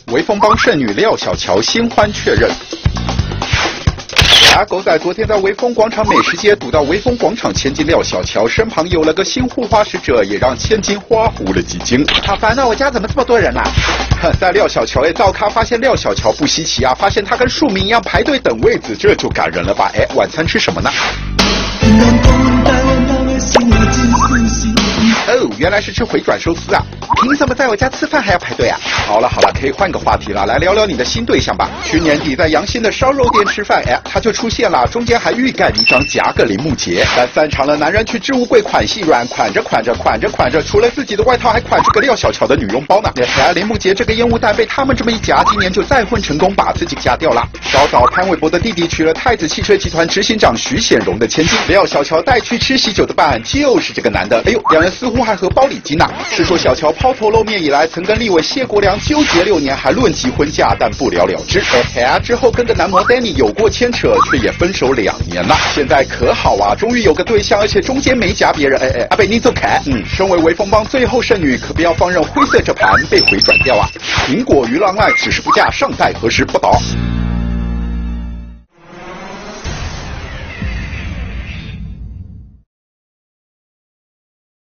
威风帮剩女廖小乔新欢确认。狗仔昨天在威风广场美食街堵到威风广场千金廖小乔身旁有了个新护花使者，也让千金花糊了几斤。好烦啊！我家怎么这么多人啊？在廖小乔造咖发现廖小乔不稀奇啊，发现他跟庶民一样排队等位子，这就感人了吧？晚餐吃什么呢？哦，原来是吃回转寿司啊！凭什么在我家吃饭还要排队啊？好了，可以换个话题了，来聊聊你的新对象吧。去年底在阳新的烧肉店吃饭，他就出现了，中间还欲盖弥彰夹个铃木节。散场了，男人去置物柜款细软，款着，除了自己的外套，还款着个廖小乔的女佣包呢。铃木节这个烟雾弹被他们这么一夹，今年就再婚成功，把自己夹掉了。稍早，潘玮柏的弟弟娶了太子汽车集团执行长徐显荣的千金，廖小乔带去吃喜酒的伴就是这个男的。两人似乎还合包礼金呢。是说小乔抛头露面以来，曾跟立委谢国良纠结6年，还论及婚嫁，但不了了之。之后跟个男模 Danny 有过牵扯，却也分手2年了。现在可好啊，终于有个对象，而且中间没夹别人。阿北你走开。身为威风帮最后剩女，可不要放任灰色这盘被回转掉啊！苹果娱乐案只是不嫁，尚待何时不倒。